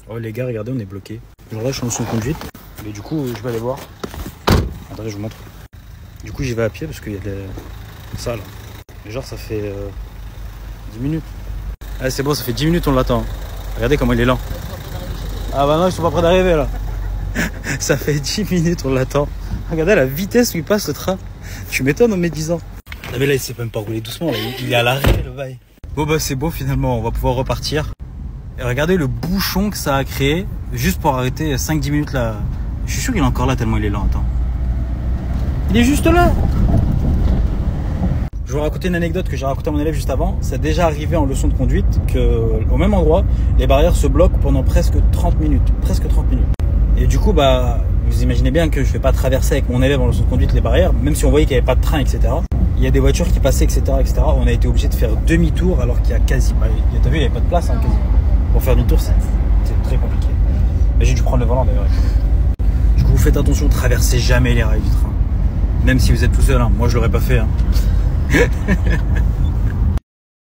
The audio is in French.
Oh les gars, regardez, on est bloqué. Genre là, je suis en leçon de conduite. Mais du coup, je vais aller voir. Attendez, je vous montre. Du coup, j'y vais à pied parce qu'il y a ça là. Mais genre, ça fait 10 minutes. Ah, c'est bon, ça fait 10 minutes, on l'attend. Regardez comment il est lent. Ah bah non, ils sont pas prêts d'arriver là. Ça fait 10 minutes, on l'attend. Regardez la vitesse où il passe le train. Tu m'étonnes en mes 10 ans. Ah mais là, il s'est même pas roulé doucement. Là. Il est à l'arrêt, le bail. Bon bah c'est bon, finalement, on va pouvoir repartir. Et regardez le bouchon que ça a créé juste pour arrêter 5-10 minutes là. Je suis sûr qu'il est encore là tellement il est lent. Attends. Il est juste là. Je vais vous raconter une anecdote que j'ai racontée à mon élève juste avant. C'est déjà arrivé en leçon de conduite qu'au même endroit, les barrières se bloquent pendant presque 30 minutes. Presque 30 minutes. Et du coup, bah, vous imaginez bien que je ne vais pas traverser avec mon élève en leçon de conduite les barrières, même si on voyait qu'il n'y avait pas de train, etc. Il y a des voitures qui passaient, etc. On a été obligé de faire demi-tour alors qu'il y a quasi... Bah, t'as vu, il n'y avait pas de place, hein, quasi. Pour faire demi-tour, c'est très compliqué. Mais j'ai dû prendre le volant d'ailleurs. Du coup, vous faites attention, traversez jamais les rails du train. Même si vous êtes tout seul, hein. Moi je l'aurais pas fait. Hein.